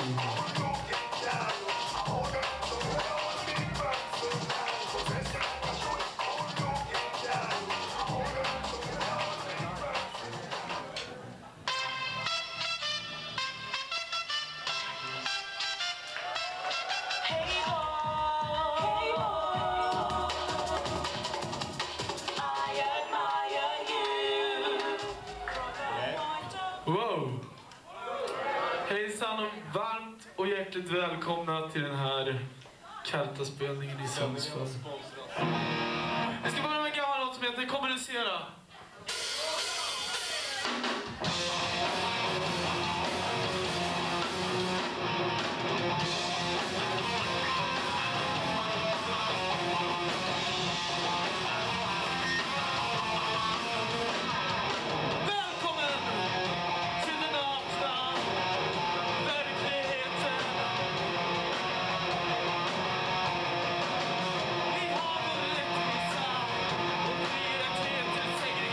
Wow! Hejsan och varmt och hjärtligt välkomna till den här Charta-spelningen i Sundsvall. Jag ska börja med en gammal låt som heter Kommunicera. Segregation.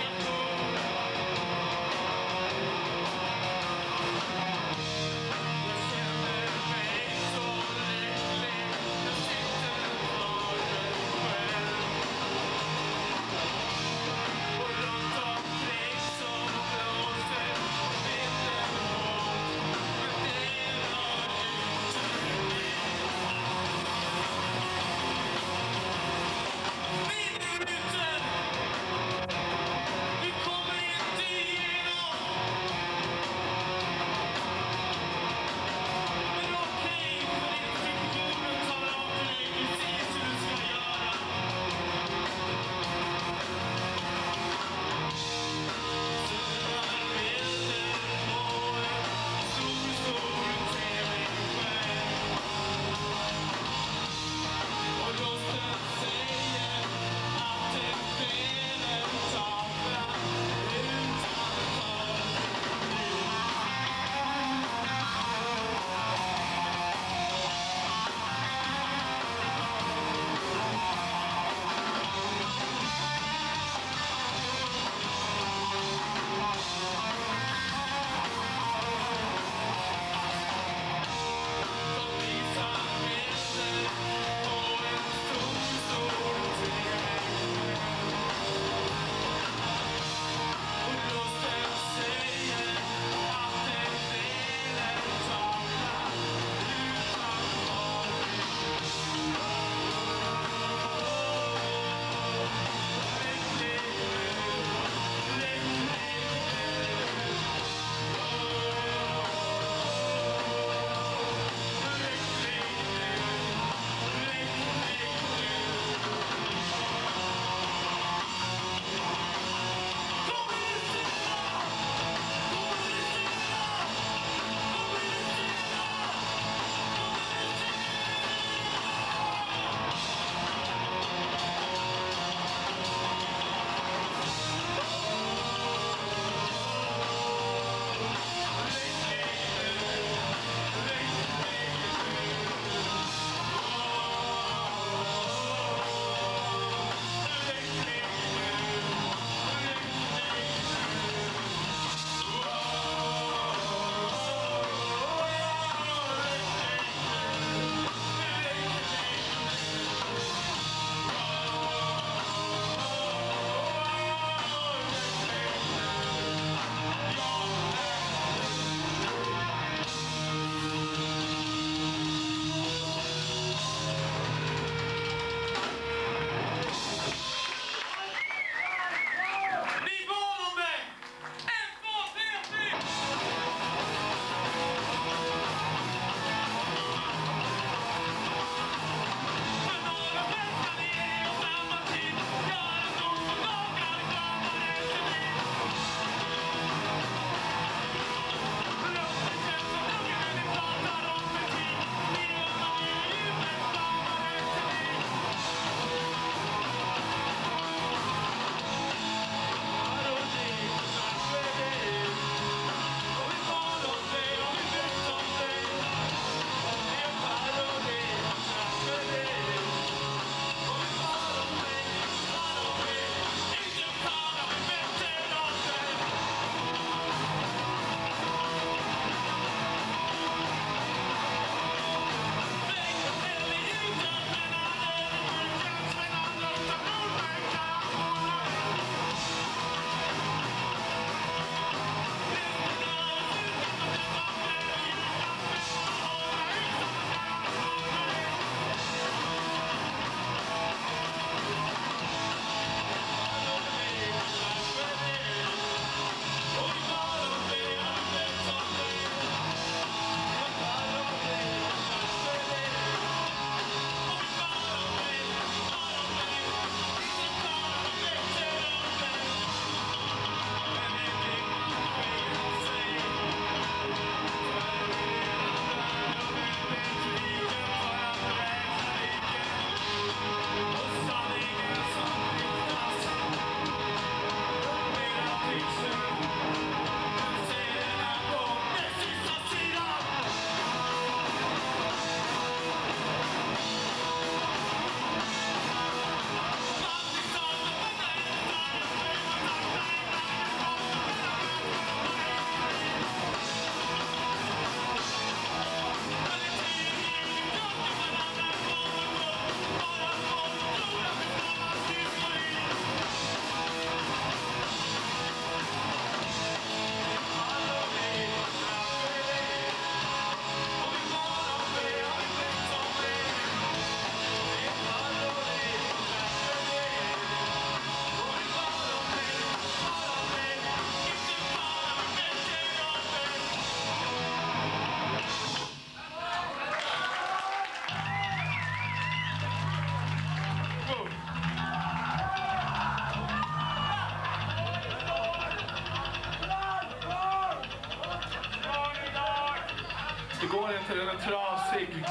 Det går inte, den är trasig.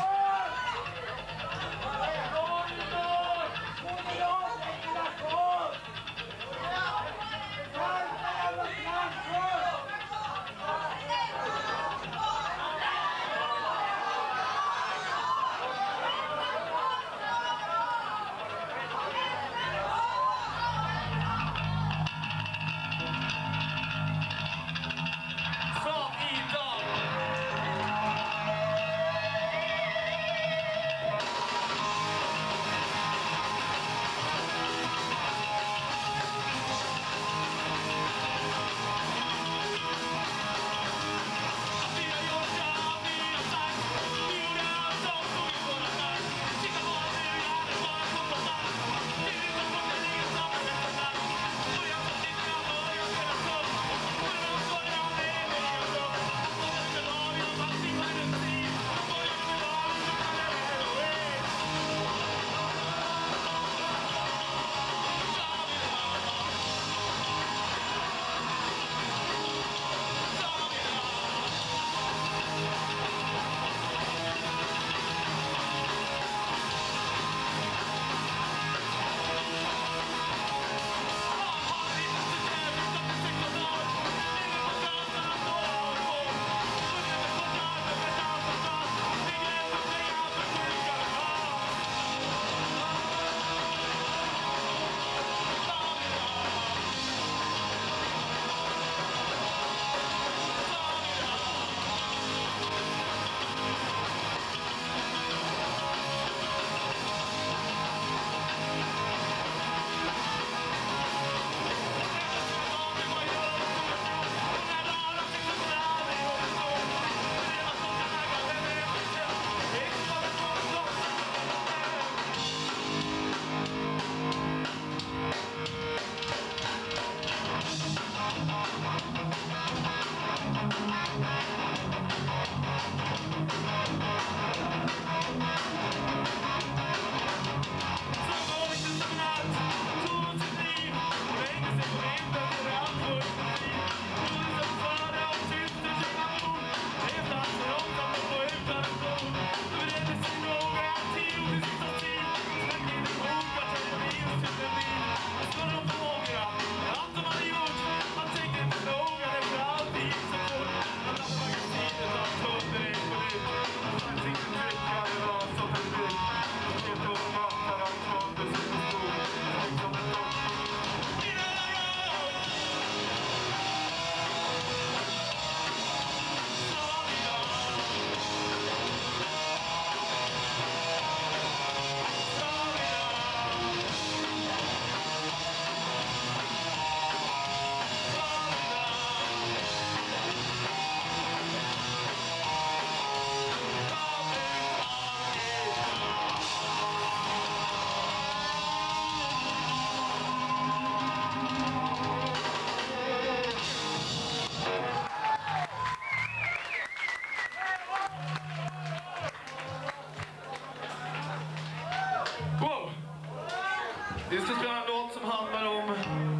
Vi ska spela en låt som handlar om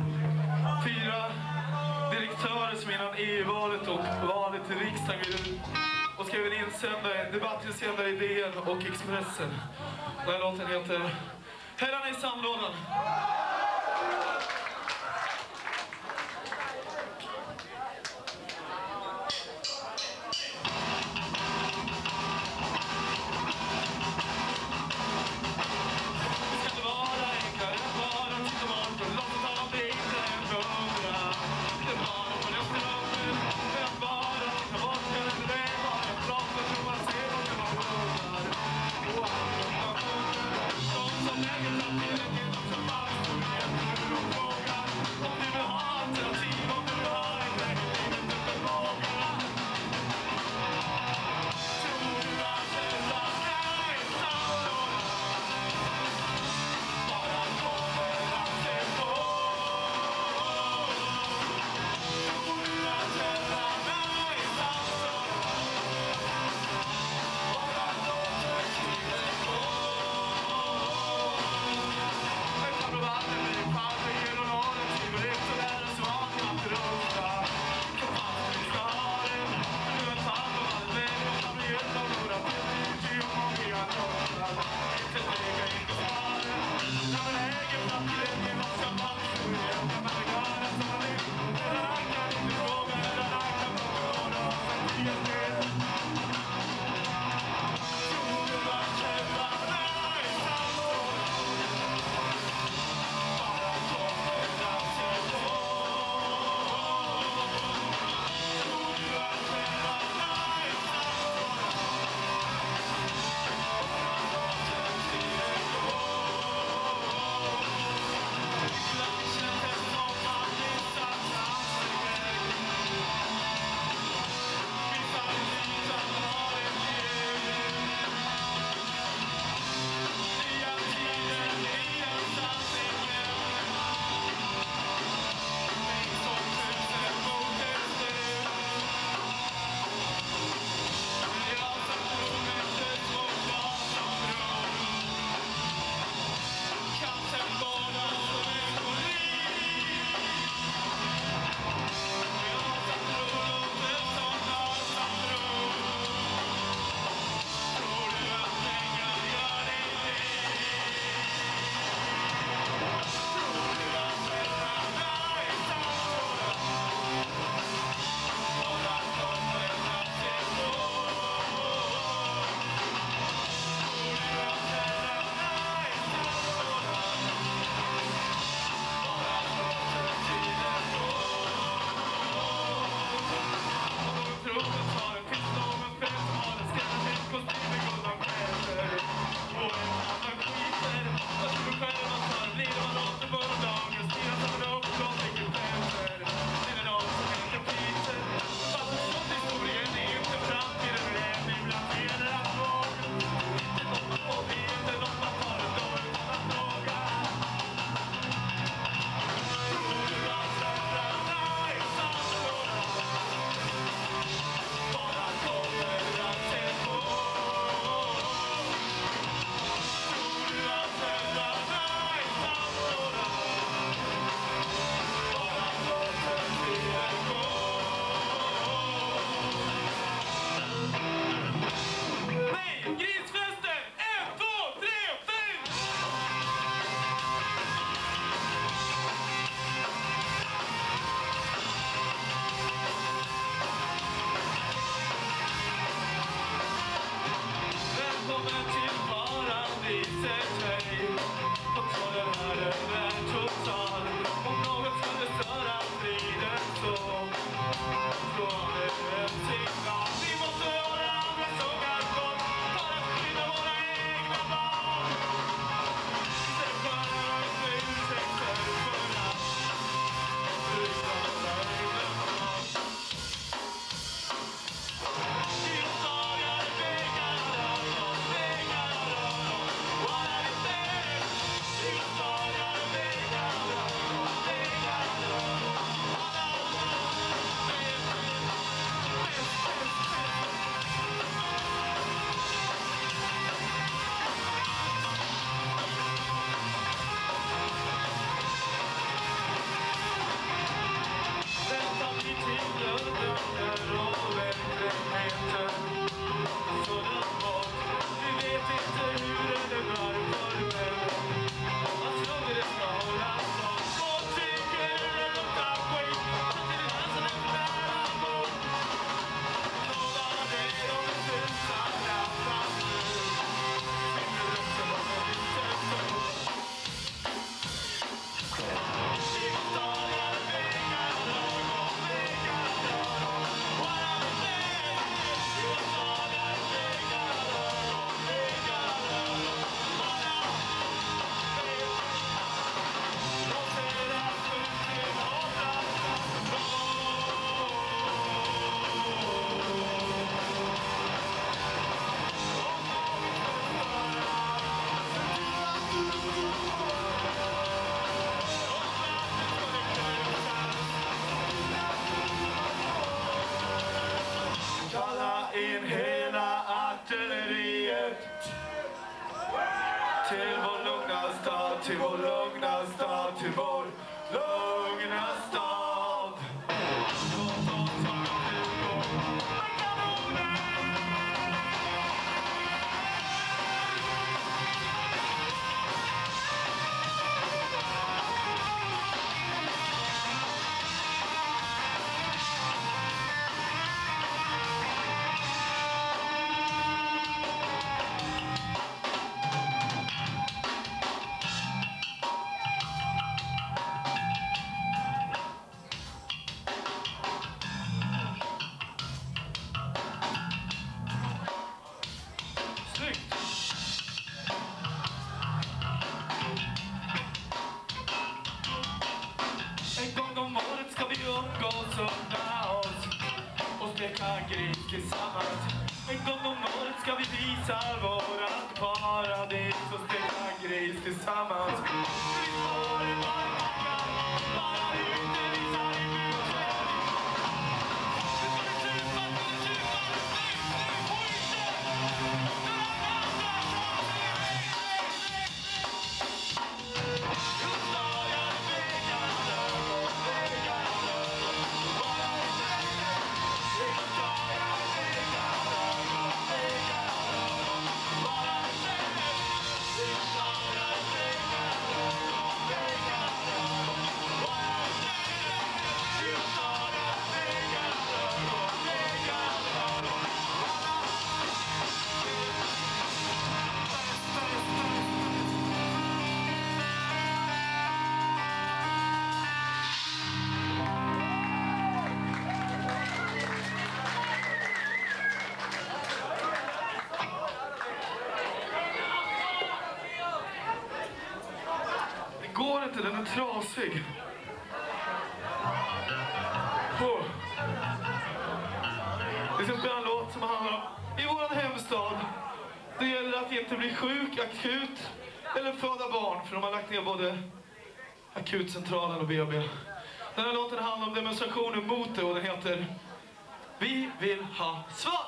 4 direktörer som innan EU-valet och valet till riksdagen och skrev en insändare, debattinsändare i DN och Expressen. Den här låten heter Herrarna i sandlådan. Till vår lugna stad, till vår lugna stad, till vår lugna stad. En gång om året ska vi umgås och unna oss och steka gris tillsammans. En gång om året ska vi visa vårat paradis och steka gris tillsammans. Går inte, den är trasig. Vi ska spela en låt som handlar om i våran hemstad. Det gäller att inte bli sjuk akut eller föda barn, för de har lagt ner både akutcentralen och BB. Den här låten handlar om demonstrationen mot det och den heter Vi vill ha svar.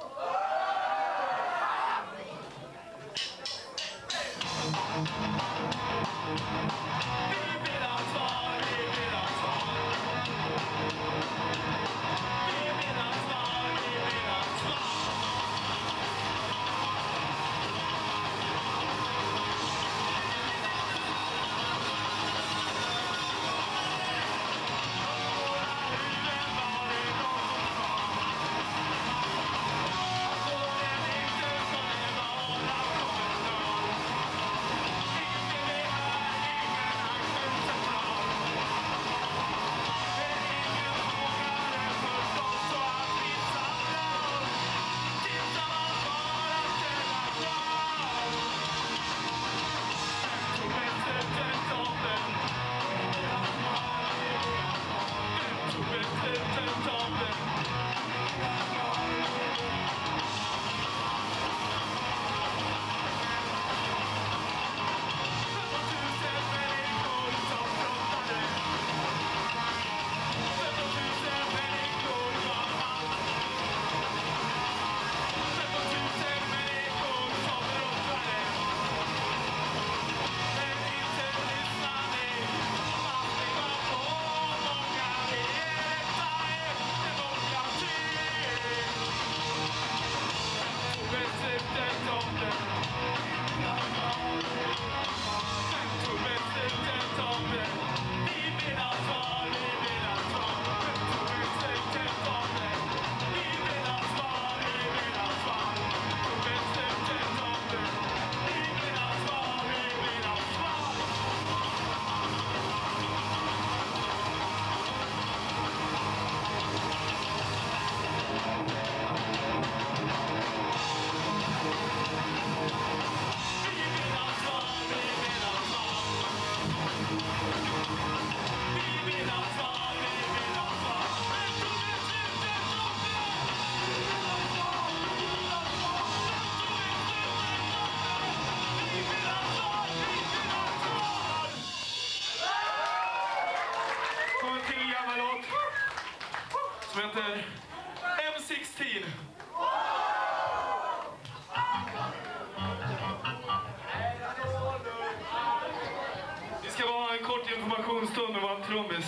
Som heter M16. informationsstund och var en trummis.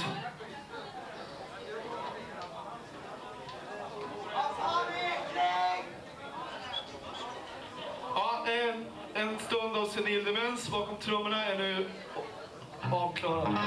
Ja, en stund av senil demens bakom trummorna är nu avklarad.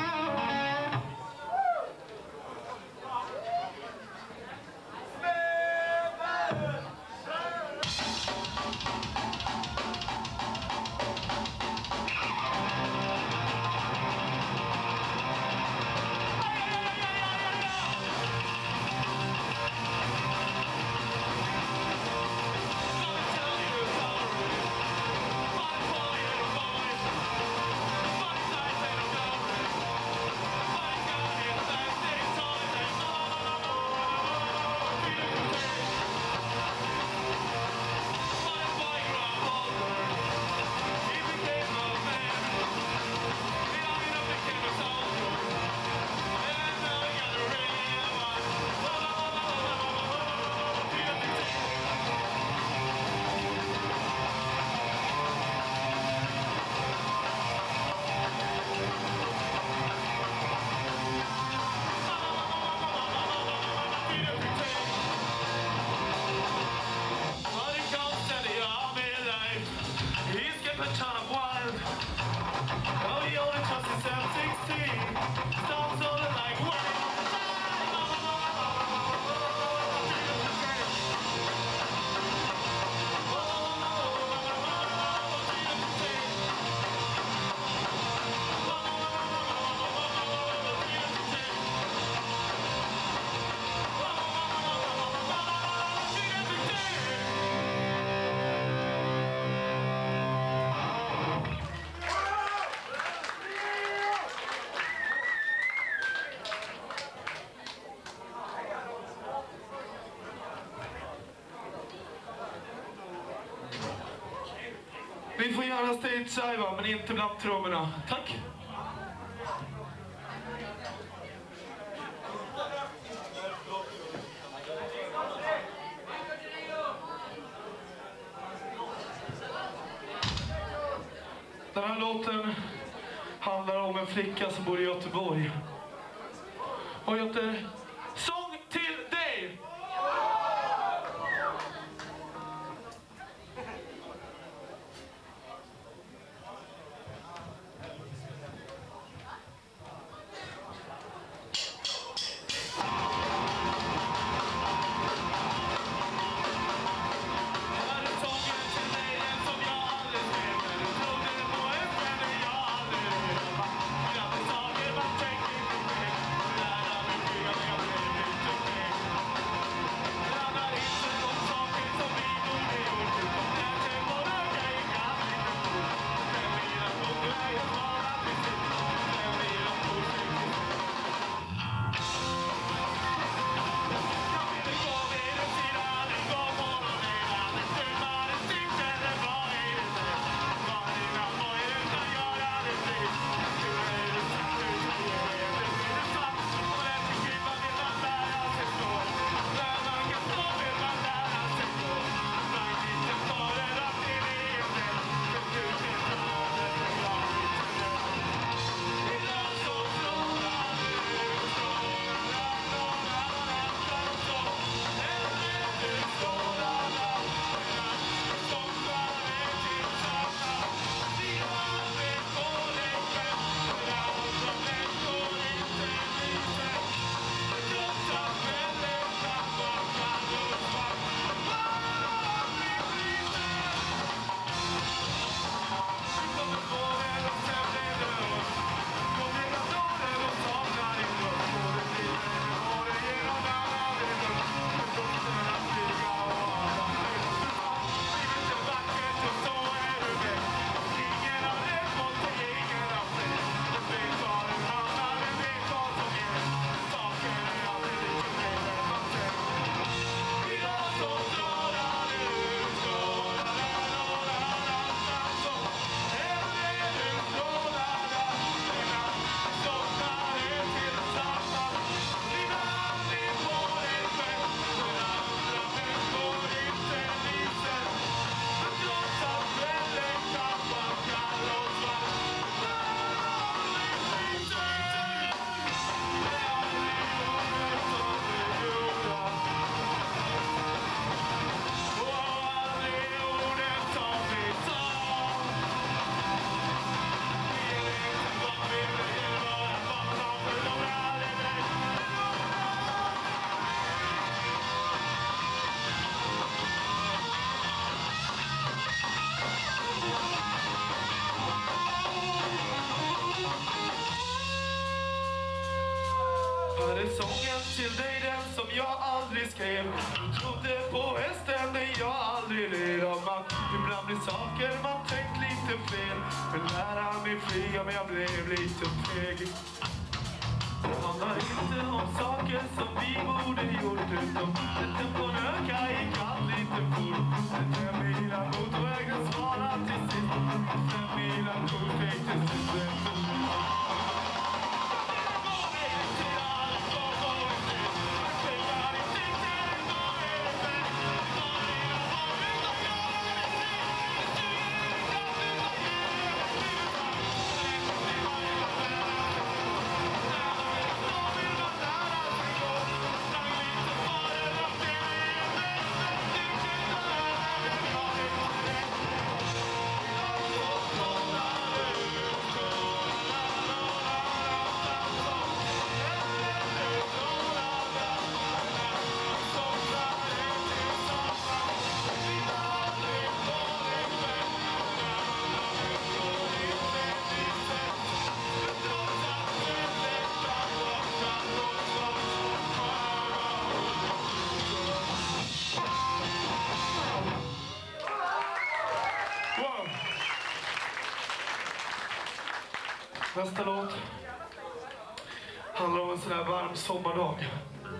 Vi får göra stage-diva, men inte bland trummorna. Tack! Den här låten handlar om en flicka som bor i Göteborg. Och heter Sång till dig! Här är sången till dig, den som jag aldrig skrev. Du trodde på hästen, men jag aldrig led av att ibland blir saker man tänkt lite fel. Men lära mig flyga, men jag blev lite feg. Det handlar inte om saker som vi borde gjort, utom sätten på en öka gick allt lite fort. 5 milar motorvägen svarade till sist. 5 milar motorväg till sist. Nästa låt handlar om en sån här varm sommardag.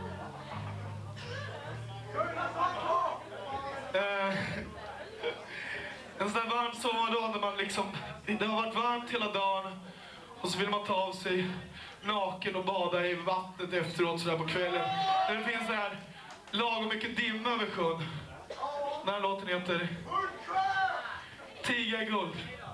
En sån här varm sommardag där man liksom, det har varit varmt hela dagen och så vill man ta av sig naken och bada i vattnet efteråt sådär på kvällen. Där det finns så här lagom mycket dimma över sjön. Den här låten heter Tiga i guld.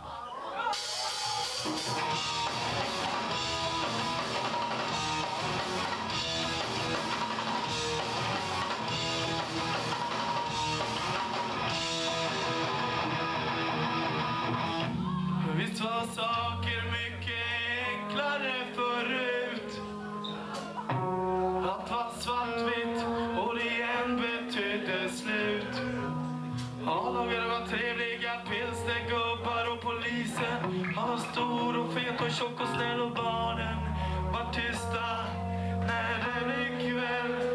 Visst var saker mycket enklare förut. Allt var svartvitt och det igen betydde slut. A-lagar var trevliga, pilsnergubbar och polisen. Han var stor och fet och tjock och snäll och barnen var tysta när det blev kväll.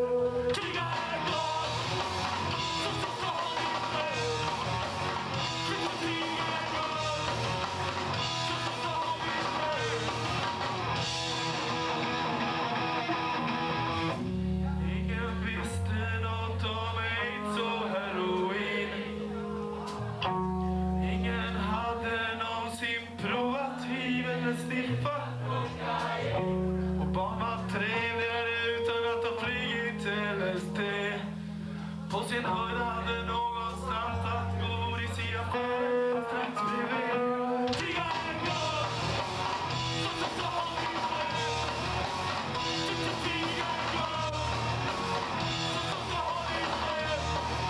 Och barn var trevligare utan att ha flygit LSD. På sin höjd hade någon strantat godis i affären strax bredvid. Tiga en gång, så sa vi själv. Tiga en gång, så sa vi själv.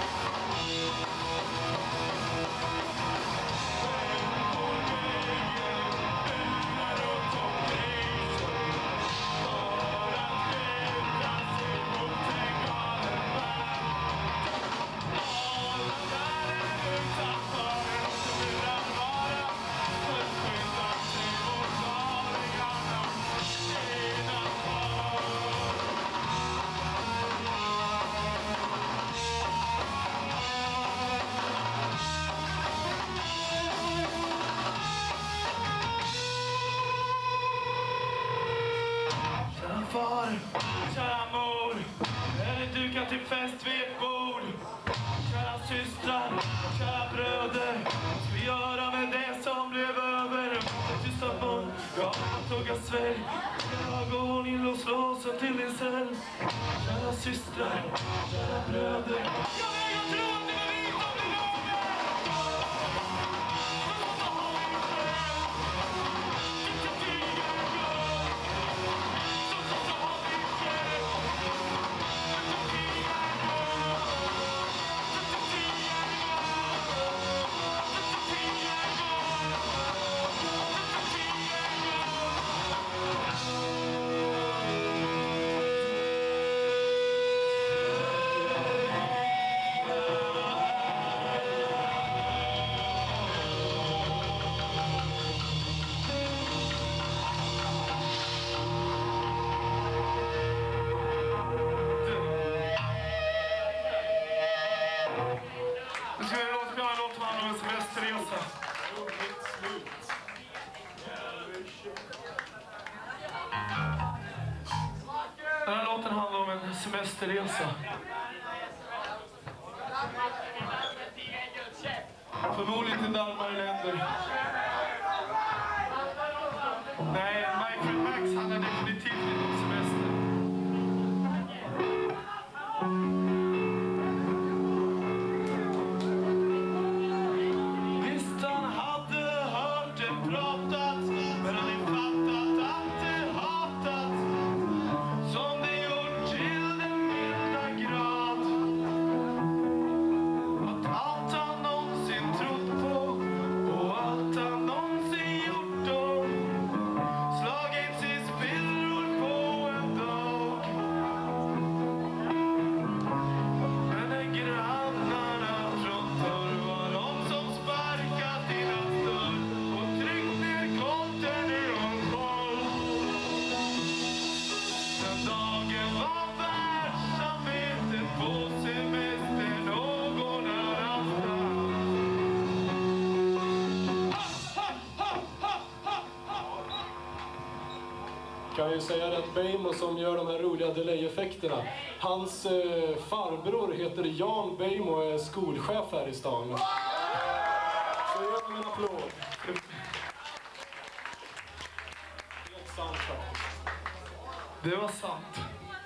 Far, kära mor, är det dukat till fest vid ett bord? Kära systrar, kära bröder, ska vi göra med det som blev över? Tysta mun, jag tugga svälj, ögon inlås låsen till din cell. Kära systrar, kära bröder, jag vägrar tro att det var vi som blev över. semesterresa. Förmodligen till närmare länder. Nej, Michael Max, han är definitivt inte på semester. Visst han hade hört det pratat, men han inte fattat att det hatat som det gjort till den milda grad. Att allt han någonsin trott på och allt han någonsin gjort då slagits i spillror på en dag. Men grannarna från förr var de som sparkat i hans dörr och tryckt ner konten i omkoll. Den dagen var världssamvetet på semester någon annanstans. Kan ju säga att Beijmo som gör de här roliga delay-effekterna, hans farbror heter Jan Beijmo och är skolchef här i stan. Så gör dem en applåd. Helt sant faktiskt. Det var sant.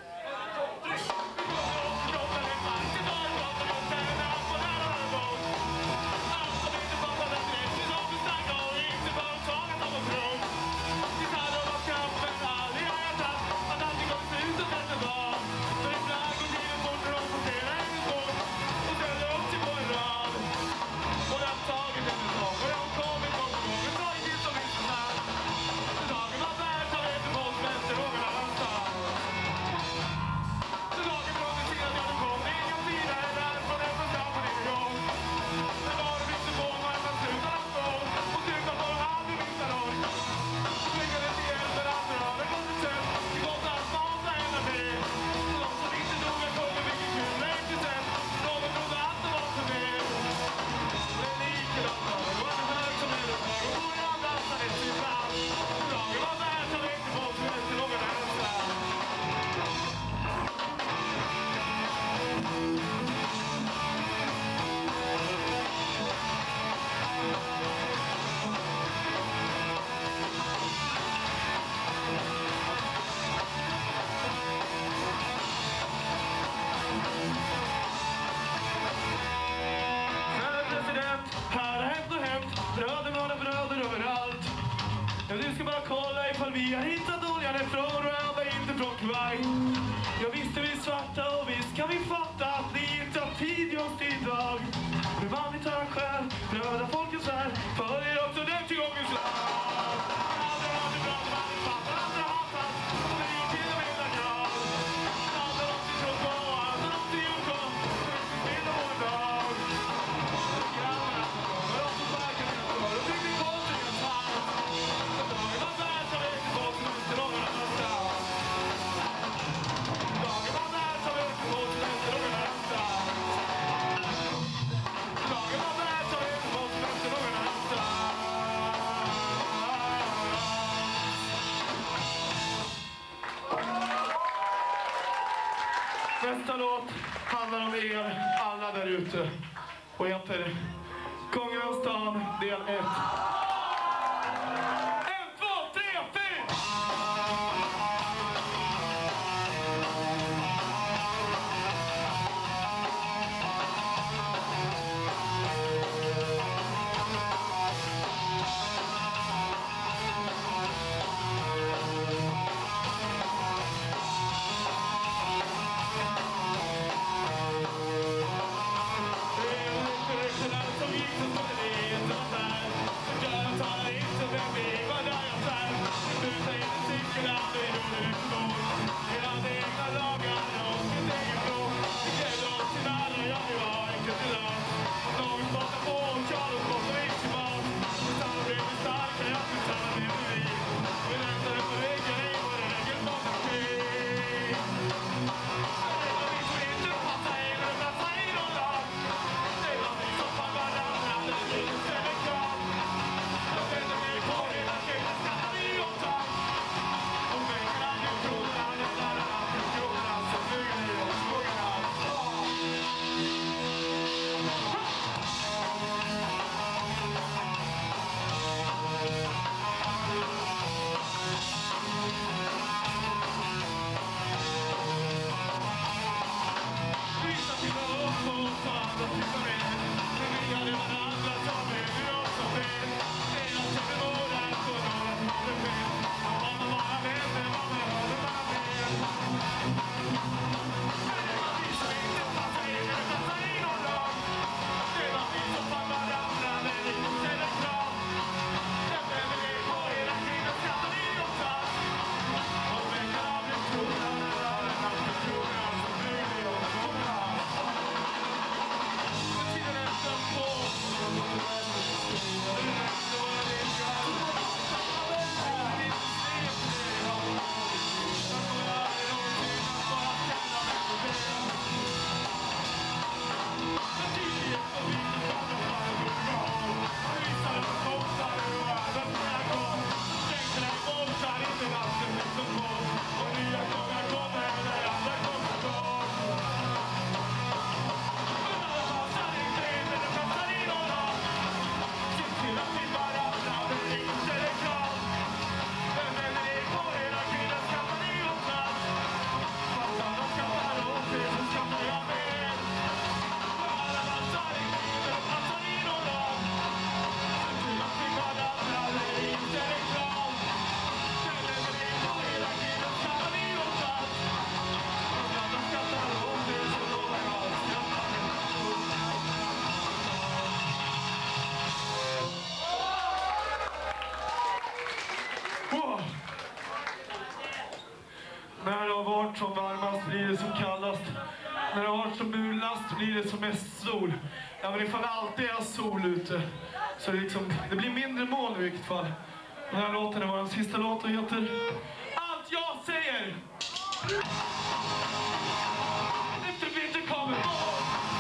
Du ska bara kolla ifall vi har hittat oljan ifrån röda, inte från Kuwait. Ja visst är vi svarta och visst kan vi fatta att ni inte har tid just idag. Men vanligt arrangör, röda folkets värld, följer också den till gångens lag. Aldrig har det bra, man är fattar, andra hatar, och det är till och med en grad. Aldrig har det trott på, aldrig har det gjort på, det är vår dag. Grabbarna som kommer upp och sparkar mina spår och bygger på sig en fan. Nästa låt handlar om er alla där ute och heter Kungen av stan del 1. Som gick så skulle det inte vara där. varit som varmast blir det som kallast. När det har varit som mulast blir det som mest sol. Ja, men ifall det alltid är sol ute så det blir mindre mål i vilket fall. Den här låten är vår sista låt och heter Allt jag säger. Efter vinter kommer mål.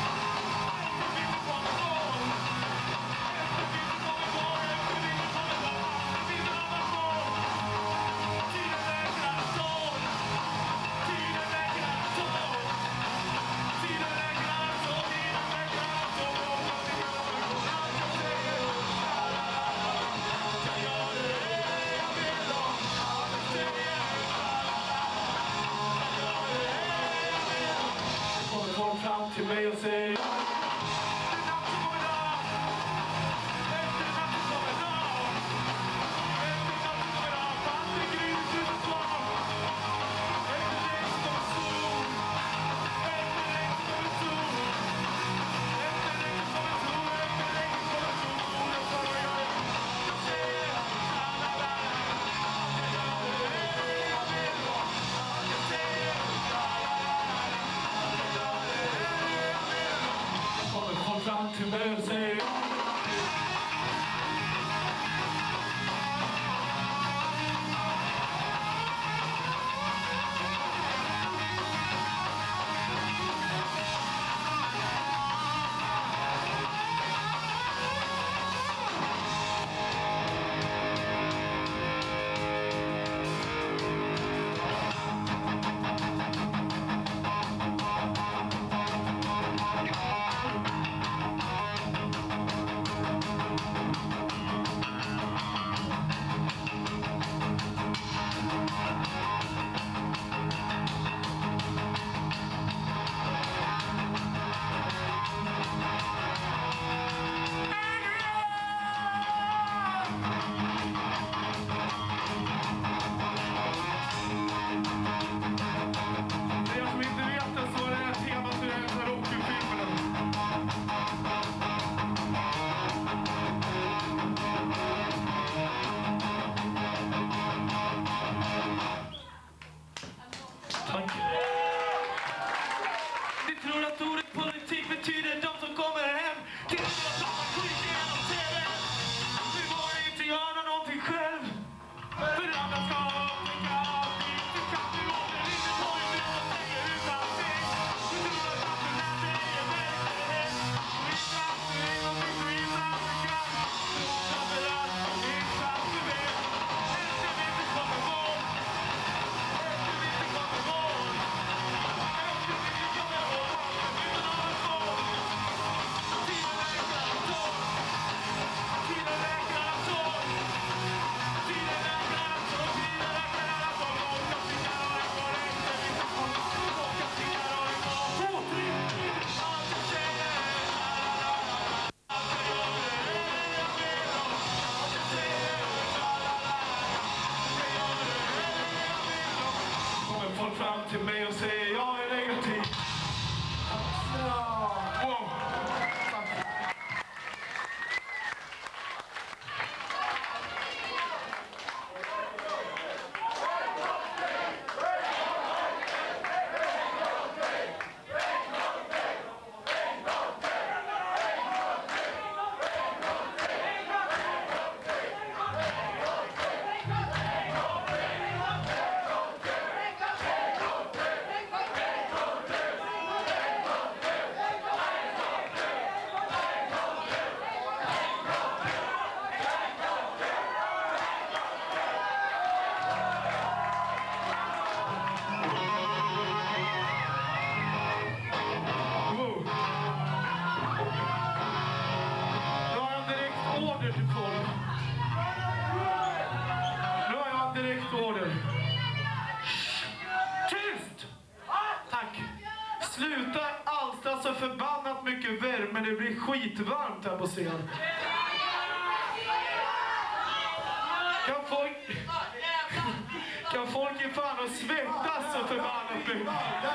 Fram till mig och säger fram till mig och säger fram till mig och säger jag är negativ. Wow. Tyst! Tack! Sluta alstra så förbannat mycket värme, det blir skitvarmt här på scen. Kan folk i fan och svettas så förbannat mycket?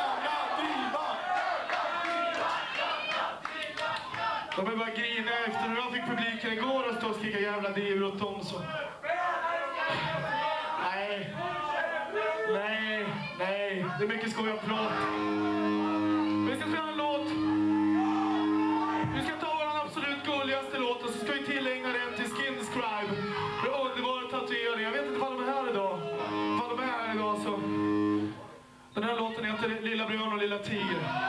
De är bara grina efter när jag fick publiken igår och stå och skrika jävla diver åt dem så. Nej. Nej, det är mycket skoj och plåt. Vi ska spela en låt. Vi ska ta vår absolut gulligaste låt och så ska vi tillägna den till Skinscribe. Det är underbara tatuering. Jag vet inte vad de är här idag. Så. Den här låten heter Lilla Björn och Lilla Tiger.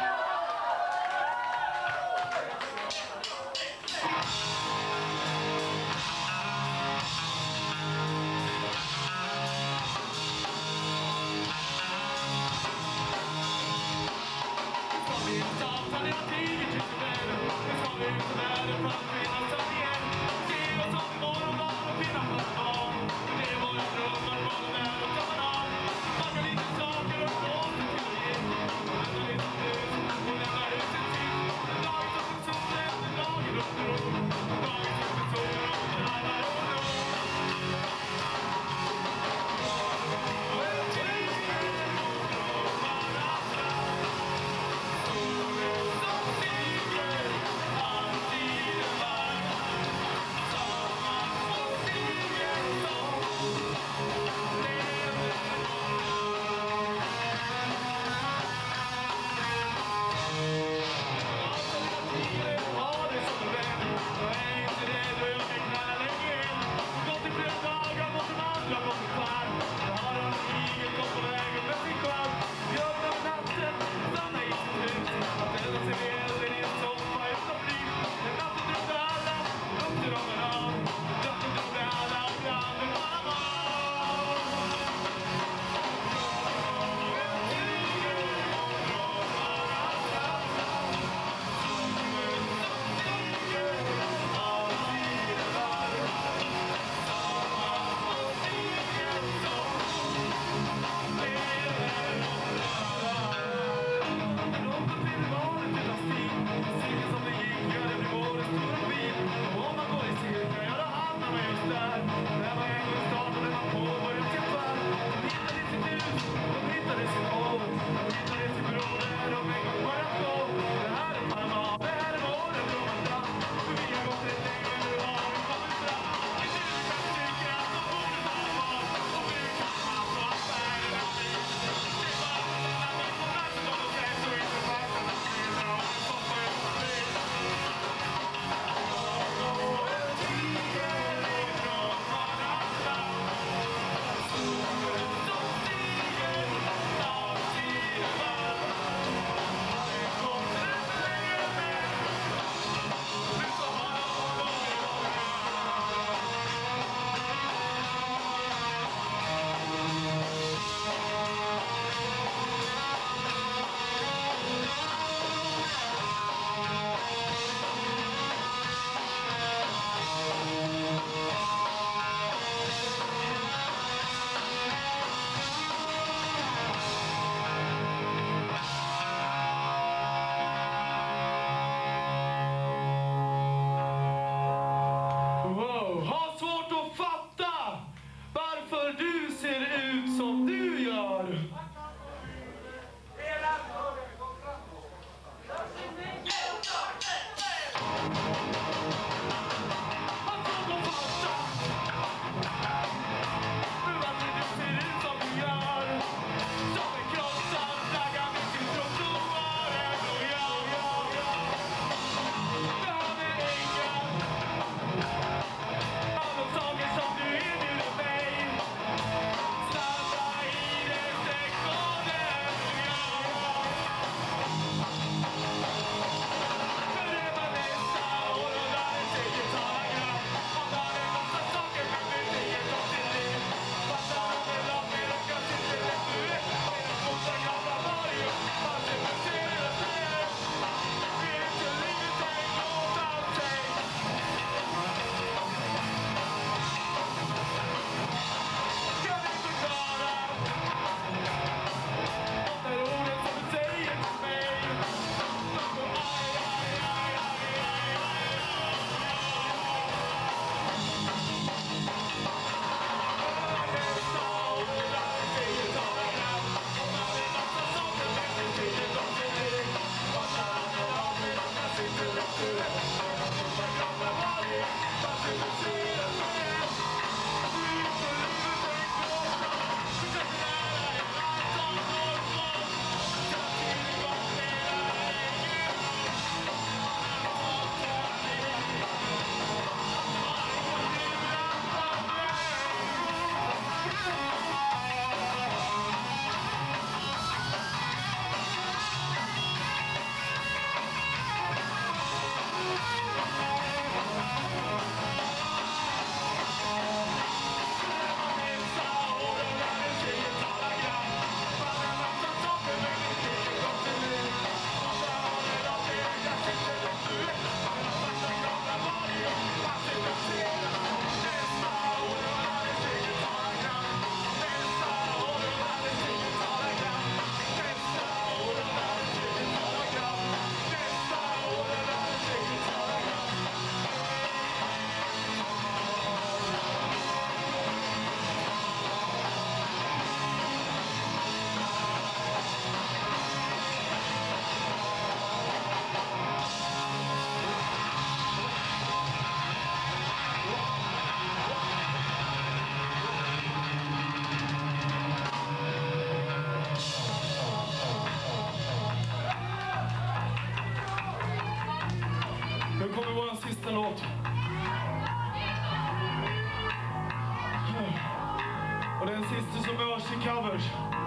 varsin covers.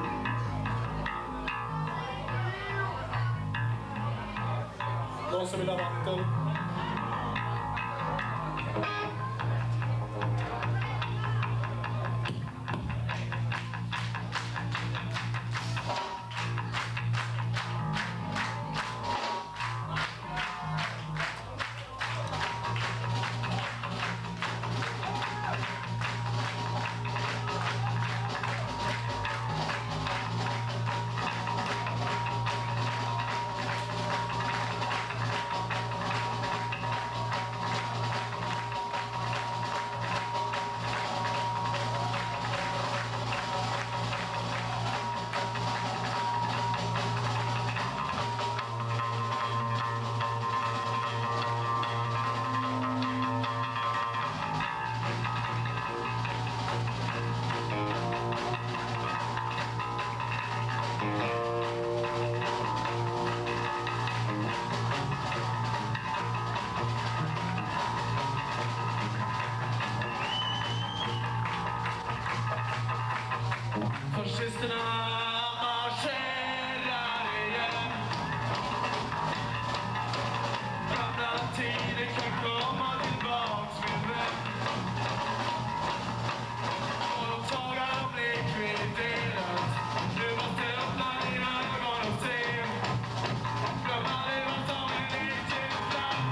Någon som vill ha vatten? Fascisterna marscherar igen. Gamla tider kan komma tillbaks min vän. Och de tagar om likviderat. Du måste öppna dina ögon och se. Glöm aldrig vad som är riktigt fram.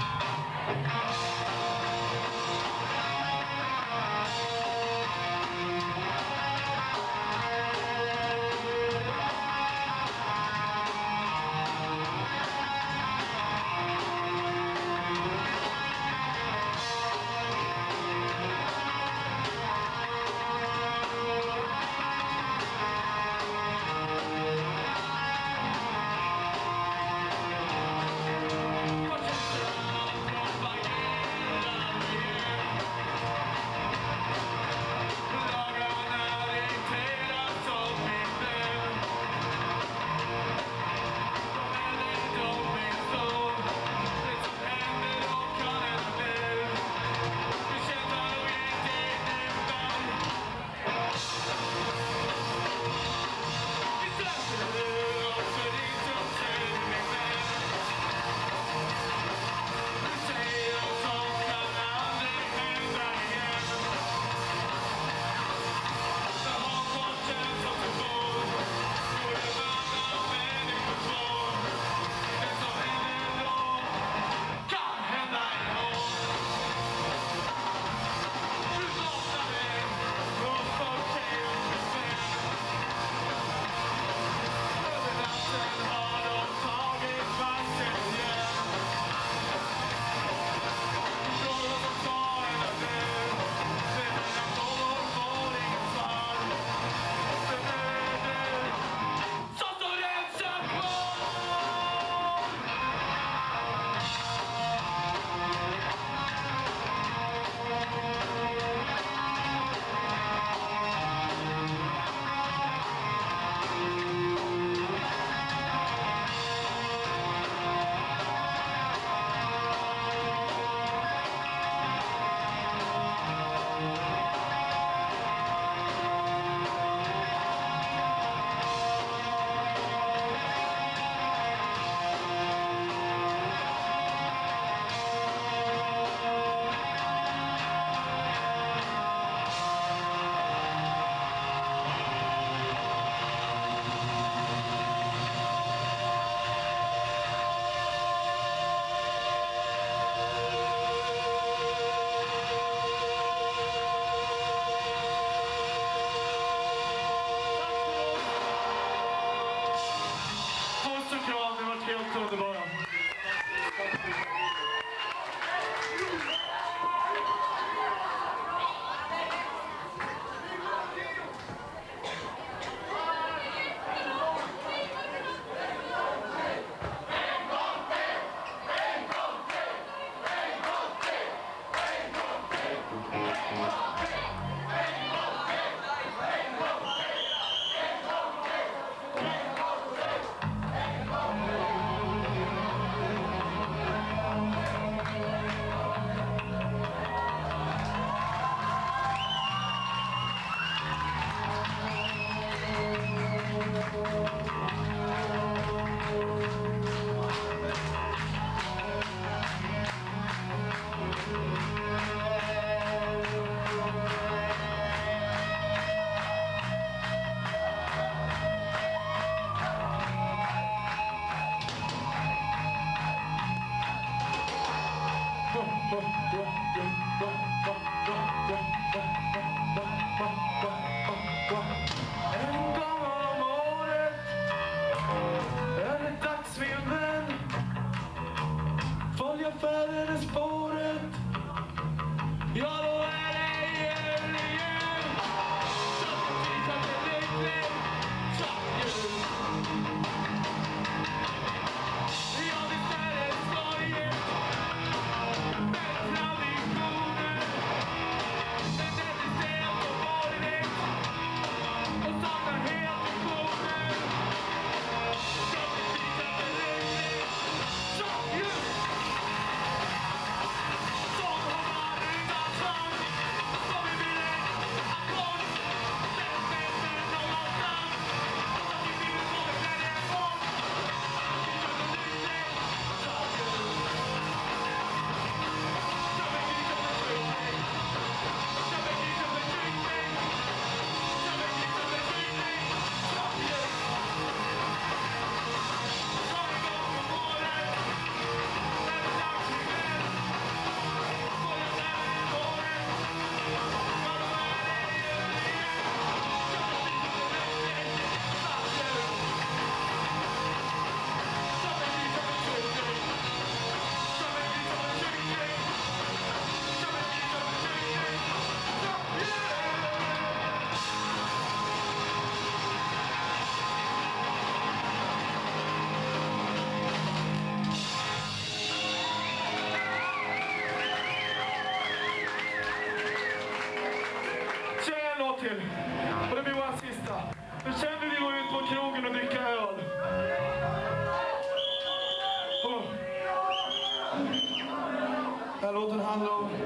Och det blir våra sista. Nu känner vi gå ut på krogen och dricka öl. Den här låten handlar om